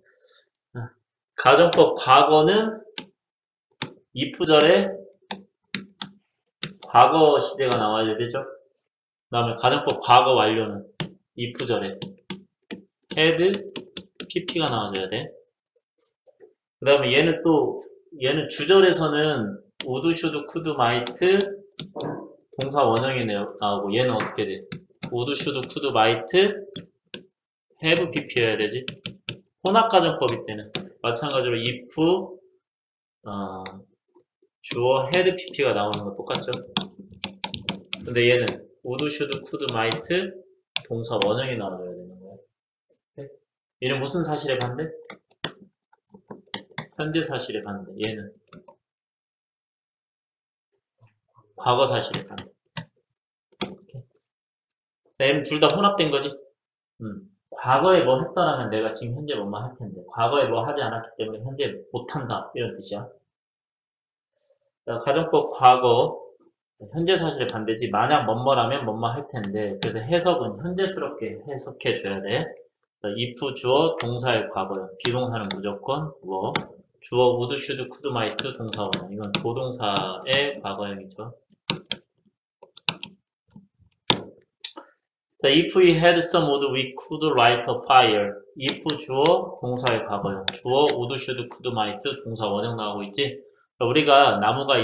가정법 과거는 if절에 과거 시제가 나와야 되죠. 그 다음에 가정법 과거 완료는 if절에 had, pp가 나와줘야 돼. 그 다음에 얘는 주절에서는 would, should, could, might 동사 원형이 나오고 얘는 어떻게 돼? would, should, could, might have, pp여야 되지. 혼합가정법일 때는 마찬가지로 if, 주어 had, pp가 나오는 거 똑같죠. 근데 얘는 would, should, could, might 동사 원형이 나와줘야 되는 거야. 얘는 무슨 사실에 반대? 현재 사실에 반대. 얘는 과거 사실에 반대. 얘는 둘 다 혼합된 거지. 과거에 뭐 했다라면 내가 지금 현재 뭐만 할 텐데 과거에 뭐 하지 않았기 때문에 현재 못한다 이런 뜻이야. 가정법 과거 현재 사실에 반대지. 만약 뭐뭐라면 뭐뭐 할 텐데 그래서 해석은 현재스럽게 해석해 줘야 돼. if 주어 동사의 과거요. 비동사는 무조건 뭐 주어 would, should, could, might 동사원형. 이건 조동사의 과거형이죠. 자, if we had some wood, we could light a fire. if 주어 동사의 과거형. 주어 would, should, could, might 동사 원형 나오고 있지. 우리가 나무가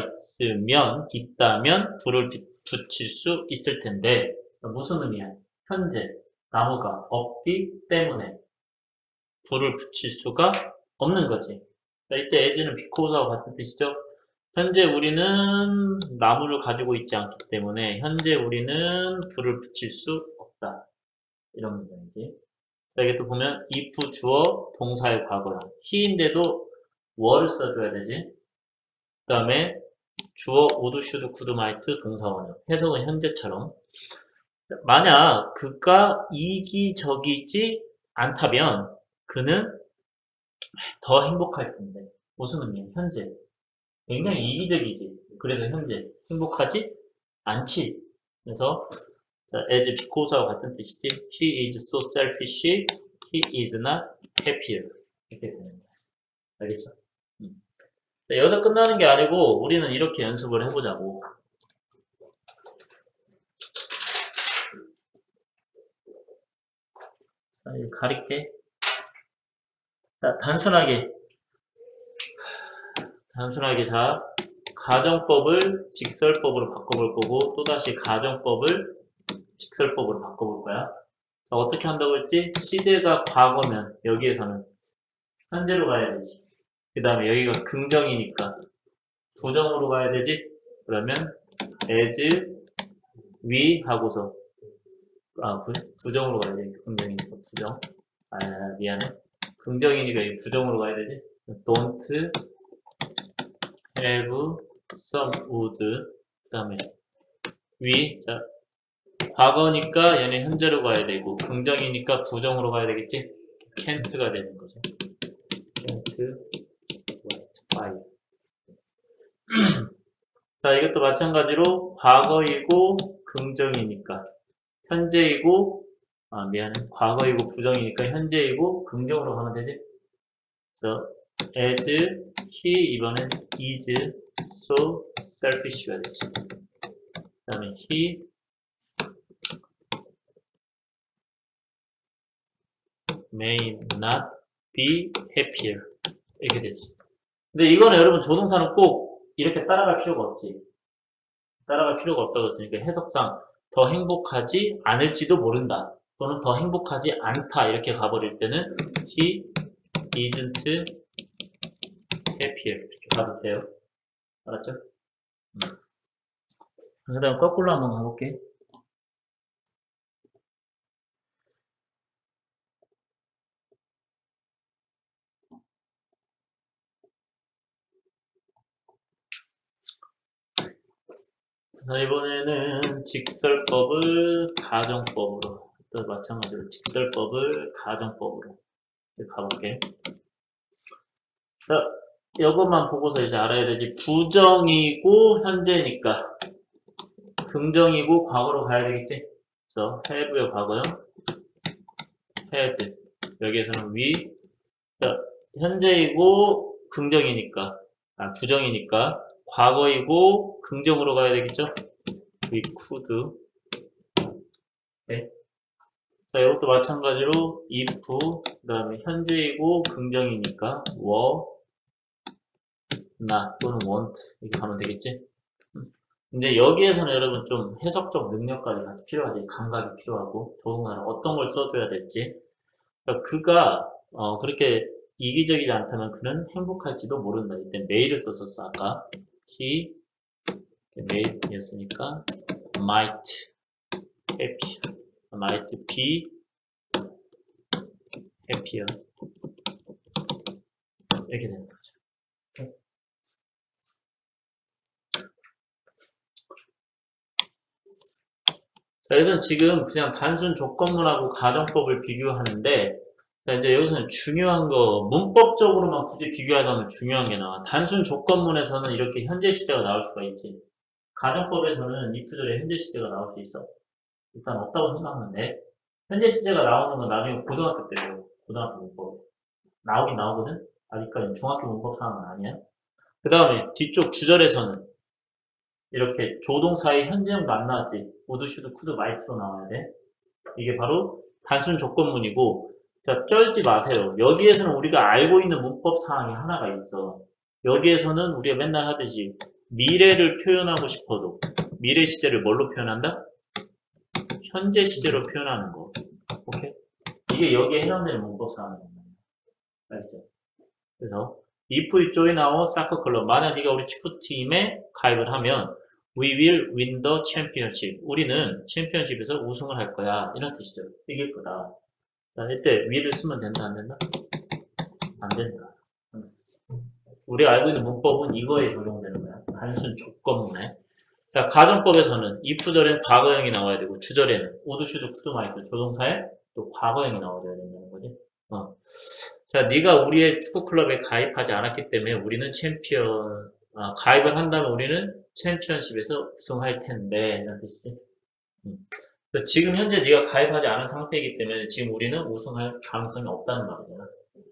있다면 불을 붙일 수 있을 텐데 무슨 의미야? 현재 나무가 없기 때문에 불을 붙일 수가 없는 거지. 이때 as는 because하고 같은 뜻이죠. 현재 우리는 나무를 가지고 있지 않기 때문에 현재 우리는 불을 붙일 수 없다. 이런 문장이지. 자, 이게 또 보면 if 주어 동사의 과거형. he인데도 were를 써줘야 되지. 그 다음에 주어 would, should, could, might 동사원형. 해석은 현재처럼. 만약 그가 이기적이지 않다면 그는 더 행복할 텐데. 무슨 의미야? 현재. 굉장히 이기적이지. 그래서 현재 행복하지 않지. 그래서 as because와 같은 뜻이지. He is so selfish. He is not happier. 이렇게 되는 거야. 알겠죠? 여기서 끝나는 게 아니고 우리는 이렇게 연습을 해보자고. 자, 가릴게. 자, 단순하게 자, 가정법을 직설법으로 바꿔볼 거고 또다시 가정법을 직설법으로 바꿔볼 거야. 자, 어떻게 한다고 했지? 시제가 과거면 여기에서는 현재로 가야 되지. 그 다음에 여기가 긍정이니까 부정으로 가야 되지. 그러면 as we 하고서 부정으로 가야 되지. 긍정이니까 부정. 미안해. 긍정이니까 여기 부정으로 가야 되지. don't have some wood. 그 다음에 we. 자, 과거니까 얘네 현재로 가야 되고 긍정이니까 부정으로 가야 되겠지. can't가 되는 거죠. can't fire. 자, 이것도 마찬가지로 과거이고 긍정이니까 현재이고 과거이고 부정이니까 현재이고 긍정으로 가면 되지. 그래서 as he 이번엔 is so selfish가 되지. 그 다음에 he may not be happier 이렇게 되지. 근데 이거는 여러분 조동사는 꼭 이렇게 따라갈 필요가 없지. 따라갈 필요가 없다고 했으니까 해석상 더 행복하지 않을지도 모른다. 또는 더 행복하지 않다 이렇게 가버릴 때는 he isn't happier 이렇게 가도 돼요. 알았죠? 그 다음 거꾸로 한번 가볼게. 자, 이번에는 직설법을 가정법으로 또 마찬가지로 직설법을 가정법으로 가볼게. 자, 이것만 보고서 이제 알아야 되지. 부정이고 현재니까 긍정이고 과거로 가야 되겠지. 그래서 have의 과거형 had. 여기에서는 we 자, 현재이고 긍정이니까, 부정이니까 과거이고 긍정으로 가야 되겠죠? we could. 네. 자, 이것도 마찬가지로 if, 그 다음에 현재이고 긍정이니까 were, not 또는 want 이렇게 가면 되겠지? 근데 여기에서는 여러분 좀 해석적 능력까지 같이 필요하지. 감각이 필요하고 더군다나 어떤 걸 써줘야 될지. 그러니까 그가 그렇게 이기적이지 않다면 그는 행복할지도 모른다. 이때 메일을 썼었어 아까. he 메일이었으니까 might happy, might be happier 이렇게 되는 거죠. 자, 여기서는 지금 그냥 단순 조건문하고 가정법을 비교하는데, 자, 이제 여기서는 중요한 거, 문법적으로만 굳이 비교하자면 중요한 게 나와. 단순 조건문에서는 이렇게 현재 시제가 나올 수가 있지. 가정법에서는 if 절에 현재 시제가 나올 수 있어. 일단 없다고 생각하면 돼. 현재 시제가 나오는 건 나중에 고등학교 때 배워. 고등학교 문법. 나오긴 나오거든? 아직까지는 중학교 문법 상황은 아니야. 그 다음에 뒤쪽 주절에서는 이렇게 조동사의 현재형도 안 나왔지. would, should, could, might로 나와야 돼. 이게 바로 단순 조건문이고, 자, 쩔지 마세요. 여기에서는 우리가 알고 있는 문법 사항이 하나가 있어. 여기에서는 우리가 맨날 하듯이 미래를 표현하고 싶어도 미래 시제를 뭘로 표현한다? 현재 시제로 표현하는 거. 오케이? 이게 여기에 해당되는 문법 사항이에요. 알겠죠? 그래서 if you join our soccer club, 만약 네가 우리 축구팀에 가입을 하면 we will win the championship. 우리는 챔피언십에서 우승을 할 거야. 이런 뜻이죠. 이길 거다. 자, 이때 will을 쓰면 된다, 안 된다? 안 된다. 우리가 알고 있는 문법은 이거에 적용되는 거야. 단순 조건문에. 자, 가정법에서는 if절엔 과거형이 나와야 되고 주절에는 would, should, could, might 조동사에 또 과거형이 나와줘야 된다는 거지. 자, 네가 우리의 축구 클럽에 가입하지 않았기 때문에 우리는 가입을 한다면 우리는 챔피언십에서 우승할 텐데 이런 뜻이지. 지금 현재 네가 가입하지 않은 상태이기 때문에 지금 우리는 우승할 가능성이 없다는 말이잖아.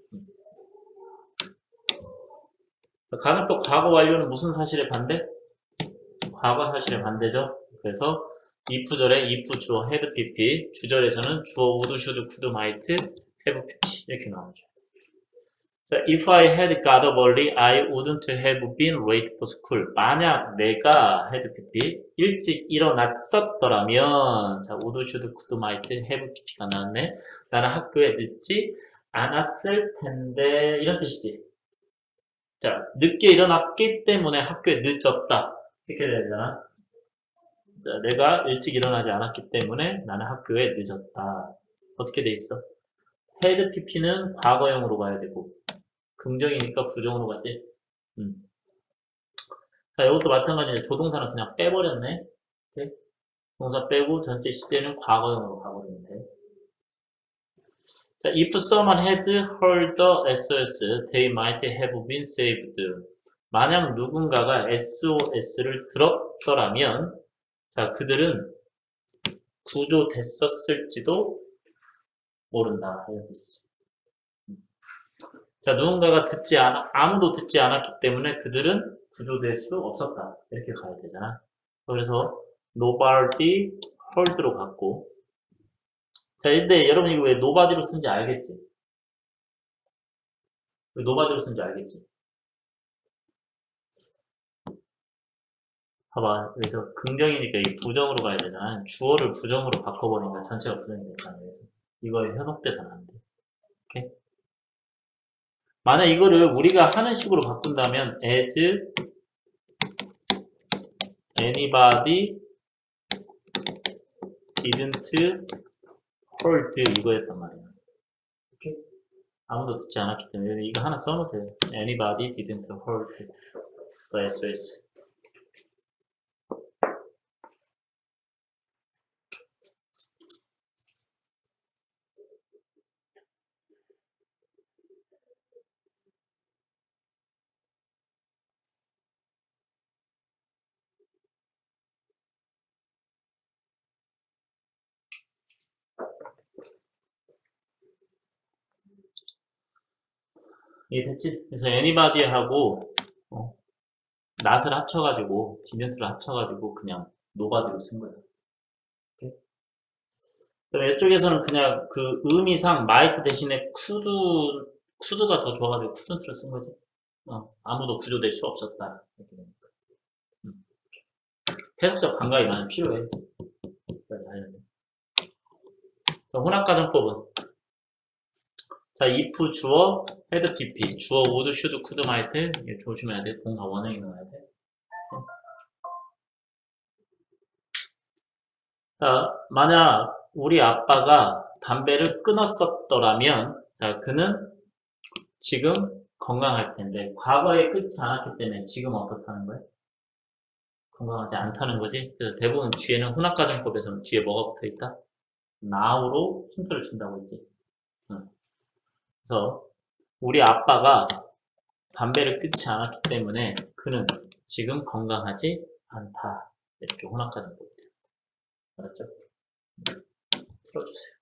가정법 과거 완료는 무슨 사실의 반대? 과거 사실의 반대죠. 그래서 if절에 if 주어 had pp, 주절에서는 주어 would, should, could, might, have pp 이렇게 나오죠. 자, if I had got up early, I wouldn't have been late for school. 만약 내가 had pp 일찍 일어났었더라면, 자, would, should, could, might, have pp가 나왔네. 나는 학교에 늦지 않았을 텐데 이런 뜻이지. 자, 늦게 일어났기 때문에 학교에 늦었다. 이렇게 돼야 되잖아. 자, 내가 일찍 일어나지 않았기 때문에 나는 학교에 늦었다. 어떻게 돼 있어? had pp는 과거형으로 가야 되고 긍정이니까 부정으로 가지. 자, 이것도 마찬가지로 조동사는 그냥 빼버렸네. 오케이? 동사 빼고 전체 시제는 과거형으로 가버리면 돼. 자, if someone had heard the SOS, they might have been saved. 만약 누군가가 SOS를 들었더라면, 자, 그들은 구조됐었을지도 모른다. 이런 뜻이죠. 자, 누군가가 아무도 듣지 않았기 때문에 그들은 구조될 수 없었다. 이렇게 가야 되잖아. 그래서 nobody heard로 갔고. 자, 근데 여러분 이거 왜 nobody로 쓴지 알겠지? 왜 nobody로 쓴지 알겠지? 봐봐. 여기서 긍정이니까 이 부정으로 가야 되잖아. 주어를 부정으로 바꿔버리니까 전체가 부정이 된다는 거예요. 이거에 현혹돼서는 안 돼. 오케이? 만약 이거를 우리가 하는 식으로 바꾼다면 as anybody didn't heard 이거였단 말이야. 오케이? 아무도 듣지 않았기 때문에 이거 하나 써놓으세요. anybody didn't heard the SOS. 이해됐지? 그래서 anybody하고 not을 합쳐가지고 디멘트를 합쳐가지고 그냥 nobody로 쓴 거야. 오케이? 그럼 이쪽에서는 그냥 그 의미상 might 대신에 could가 더 좋아가지고 couldn't를 쓴 거지. 아무도 구조될 수 없었다. 이렇게 되니까. 해석적 감각이 많이 필요해. 자, 혼합가정법은 자, if 주어, had pp, 주어 would, should, could, might 이거 조심해야 돼. 동사 원형이 나와야 돼. 자, 만약 우리 아빠가 담배를 끊었었더라면 자, 그는 지금 건강할 텐데 과거에 끊지 않았기 때문에 지금 어떻다는 거야? 건강하지 않다는 거지. 그래서 대부분 뒤에는 혼합가정법에서는 뒤에 뭐가 붙어 있다? now로 힌트를 준다고 했지. 응. 그래서 우리 아빠가 담배를 끊지 않았기 때문에 그는 지금 건강하지 않다. 이렇게 혼합가정법이 돼요. 알았죠? 풀어주세요.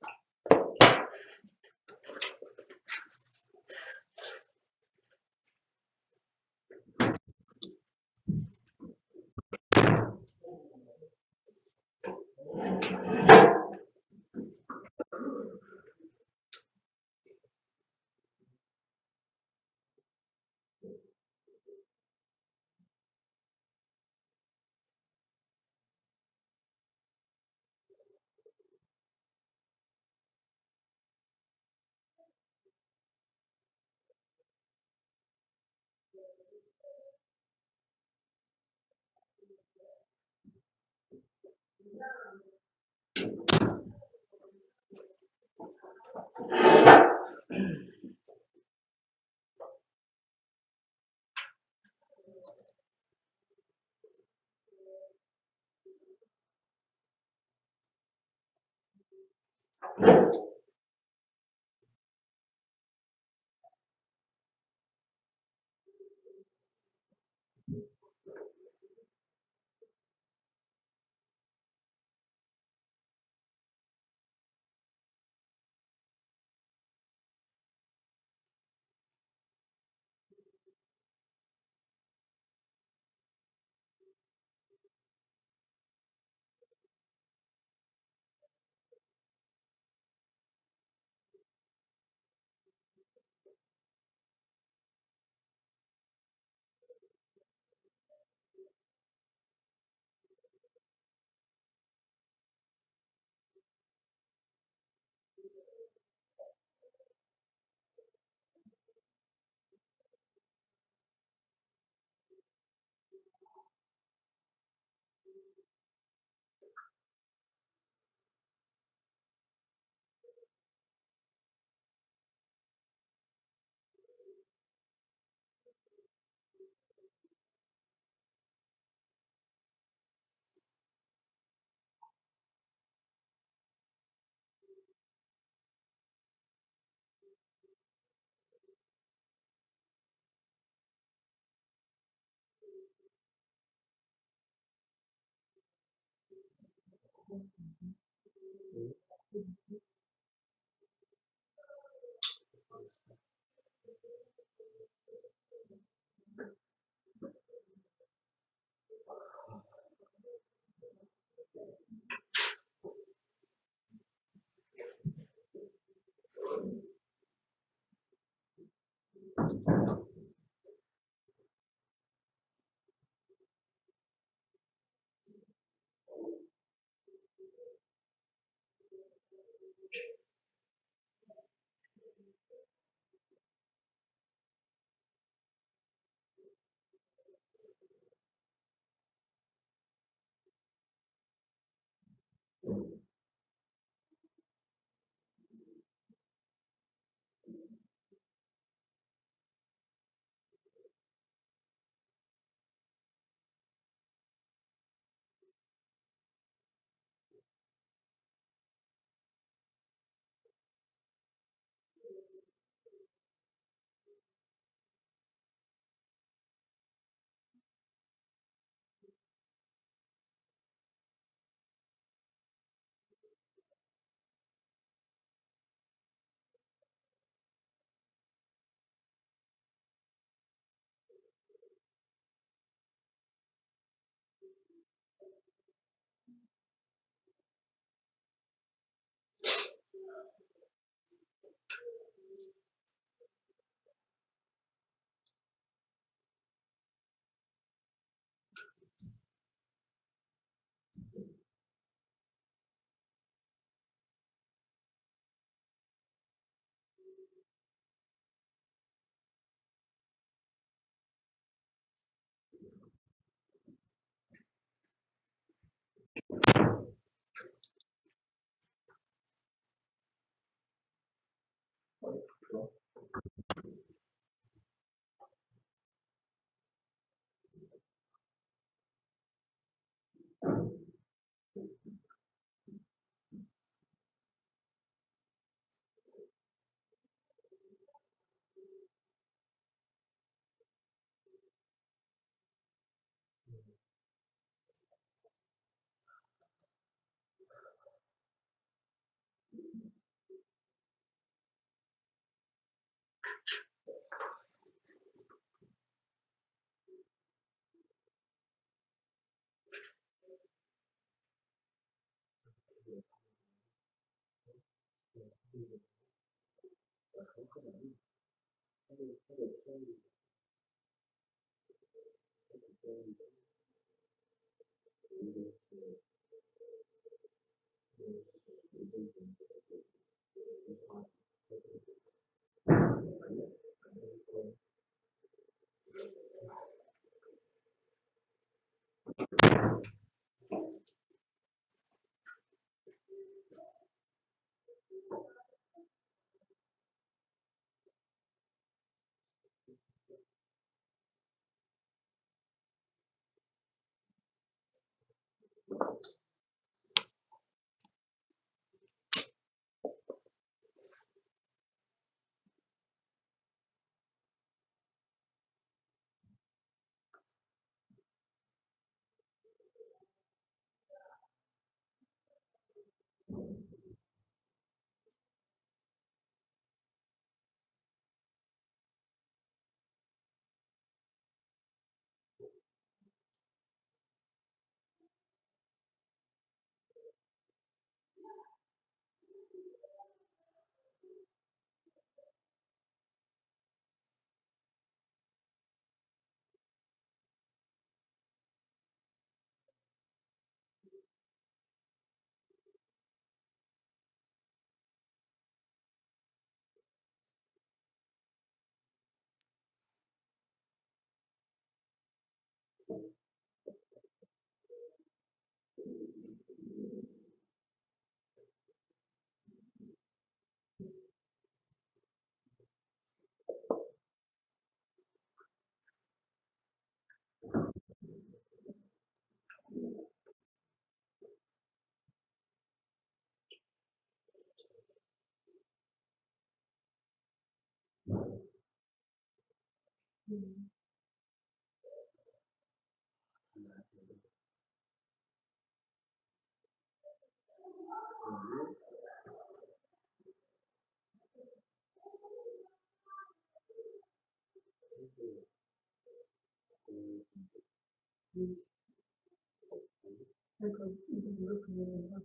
그러니까 이거 모르겠어요.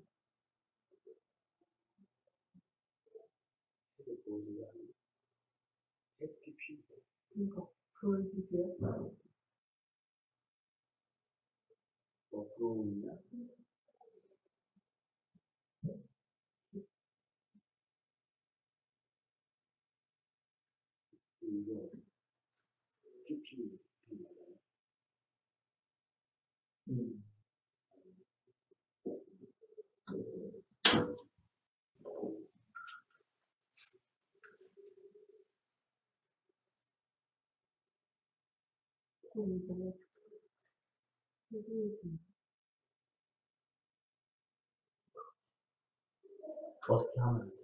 그러니까 보여주세요. 이거 어떻게 하면 돼?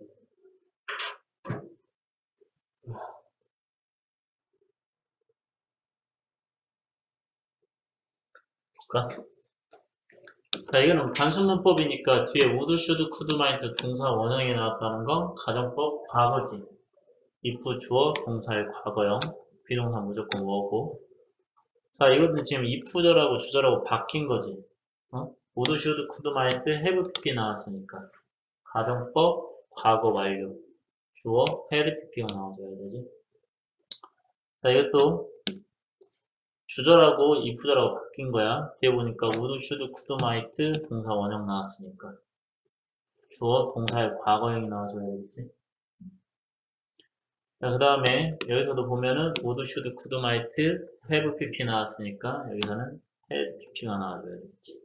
볼까? 자, 이거는 단순 문법이니까 뒤에 would, should, could, might 동사 원형이 나왔다는 건 가정법 과거지. if 주어 동사의 과거형, 비동사 무조건 워고. 자, 이거는 지금 if절하고 주절하고 바뀐 거지. would, should, could, might, have, pp 나왔으니까 가정법 과거 완료. 주어 had, pp가 나와줘야 되지. 자, 이것도 주절하고 if절하고 바뀐 거야. 뒤에 보니까 would, should, could, might 동사 원형 나왔으니까 주어 동사의 과거형이 나와줘야 되겠지. 자, 그 다음에 여기서도 보면은 would, should, could, might, have, pp 나왔으니까 여기서는 had, pp가 나와줘야 되겠지.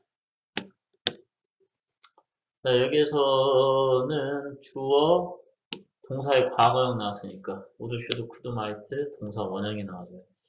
자, 여기에서는 주어 동사의 과거형 나왔으니까 would, should, could, might 동사 원형이 나와줘야지.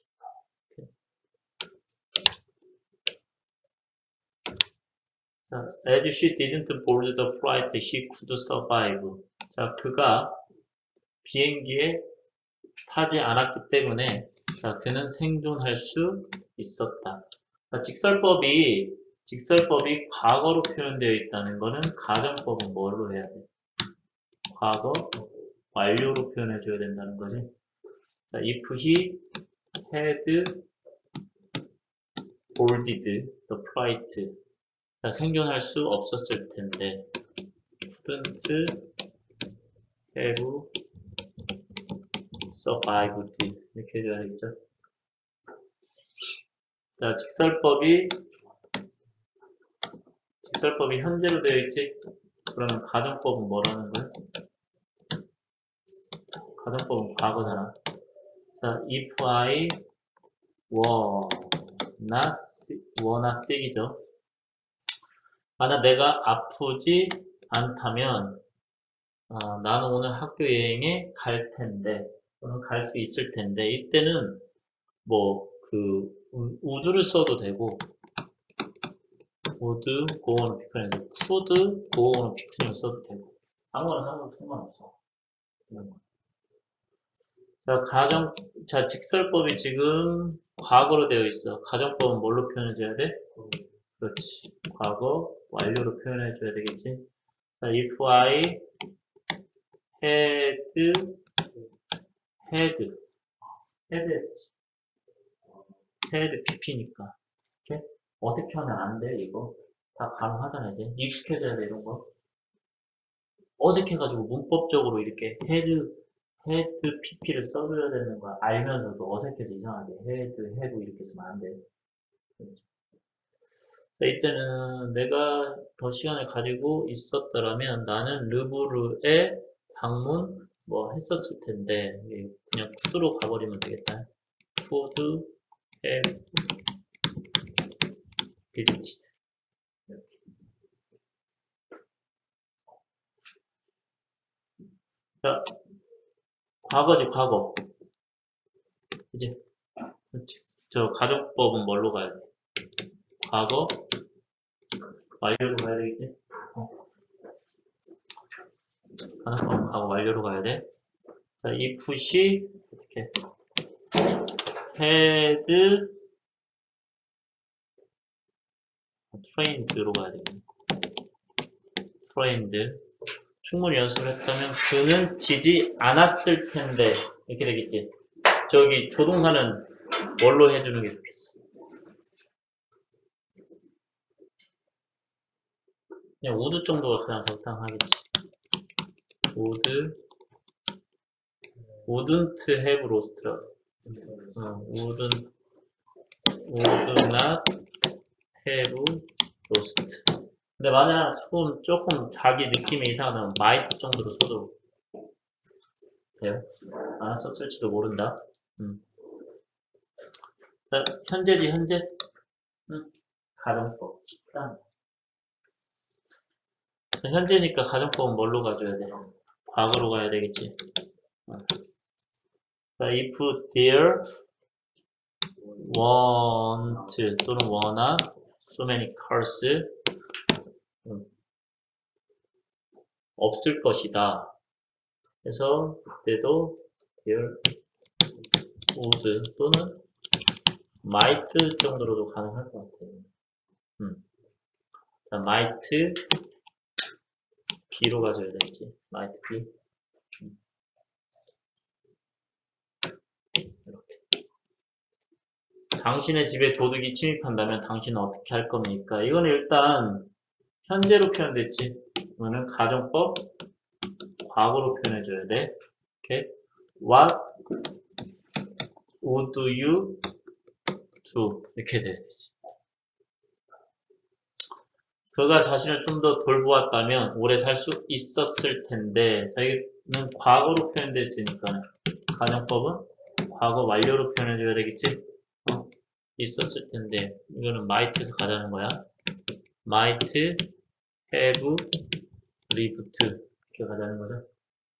자, as she didn't board the flight, he could survive. 자, 그가 비행기에 타지 않았기 때문에 자, 그는 생존할 수 있었다. 자, 직설법이 과거로 표현되어 있다는 거는 가정법은 뭐로 해야 돼? 과거 완료로 표현해 줘야 된다는 거지. 자, if he had boarded the flight. 자, 생존할 수 없었을 텐데 couldn't have survived 이렇게 해줘야 되겠죠. 자, 직설법이 현재로 되어 있지. 그러면 가정법은 뭐라는 거야? 가정법은 과거잖아. 자, if I were not sick이죠. 만약 내가 아프지 않다면 나는 오늘 학교 여행에 갈 텐데 또는 갈 수 있을 텐데 이때는 뭐 would를 써도 되고 would go on a picnic을 could go on a picnic을 써도 되고 아무거나 상관없어. 자, 직설법이 지금 과거로 되어 있어. 가정법은 뭘로 표현해줘야 돼? 그렇지. 과거 완료로 표현해줘야 되겠지. 자, if I had pp니까. 이렇게 어색해하면 안 돼, 이거. 다 가능하잖아, 이제. 익숙해져야 돼, 이런 거. 어색해가지고 문법적으로 이렇게 had pp를 써줘야 되는 거야. 알면서도 어색해서 이상하게 have 이렇게 쓰면 안 돼. 그렇죠. 자, 이때는 내가 더 시간을 가지고 있었더라면 나는 르브르에 방문 뭐 했었을 텐데 그냥 could로 가버리면 되겠다. could have visited. 이렇게. 자, 과거지, 과거. 이제 저 가정법은 뭘로 가야 돼? 과거 완료로 가야 되겠지? 가정법은 과거 완료로 가야 돼. 자, if she 이렇게 had trained로 가야 되겠네. trained. 충분히 연습을 했다면 그는 지지 않았을 텐데 이렇게 되겠지. 저기 조동사는 뭘로 해주는 게 좋겠어? 그냥 would 정도가 가장 적당하겠지. wouldn't have lost. would not have lost. 근데 만약 조금 자기 느낌이 이상하면 might 정도로 써도 돼요. 안 썼을지도 모른다. 자, 현재지, 현재. 가정법. 쉽다. 자, 현재니까 가정법은 뭘로 가줘야 돼? 과거로 가야 되겠지. 자, if there weren't 또는 were not so many cars 없을 것이다. 그래서 그때도 there would 또는 might 정도로도 가능할 것 같아요. 자, might B로 가져야 되겠지. might be. 이렇게. 당신의 집에 도둑이 침입한다면 당신은 어떻게 할 겁니까? 이거는 일단 현재로 표현됐지. 이거는 가정법 과거로 표현해줘야 돼. 이렇게 What would you do? 이렇게 돼야 되지. 그가 자신을 좀 더 돌보았다면 오래 살 수 있었을 텐데. 자, 이거는 과거로 표현됐으니까 가정법은 과거 완료로 표현해줘야 되겠지. 있었을 텐데 이거는 might에서 가자는 거야. might have lived 이렇게 가자는 거죠.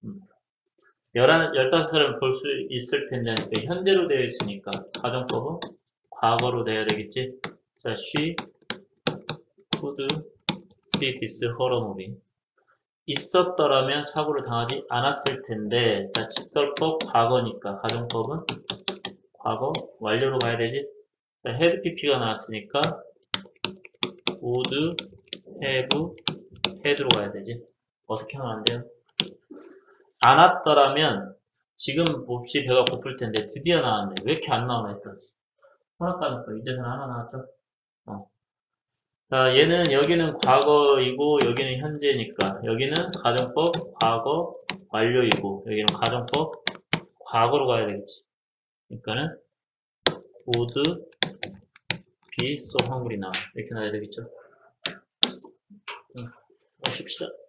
15살은 볼 수 있을 텐데 현재로 되어 있으니까 가정법은 과거로 돼야 되겠지. 자, she could see this horror movie. 있었더라면 사고를 당하지 않았을 텐데. 자, 직설법 과거니까 가정법은 과거 완료로 가야 되지. 자, had pp가 나왔으니까 would have had로 가야 되지. 어색하면 안 돼요. 않았더라면 지금 몹시 배가 고플 텐데 드디어 나왔네. 왜 이렇게 안 나오나 했더니 허락가는 거 이제서는 하나 나왔죠. 자, 얘는 여기는 과거이고 여기는 현재니까 여기는 가정법 과거 완료이고 여기는 가정법 과거로 가야 되겠지. 그러니까는 would be so hungry now. 이렇게 나와야 되겠죠. 보십시다.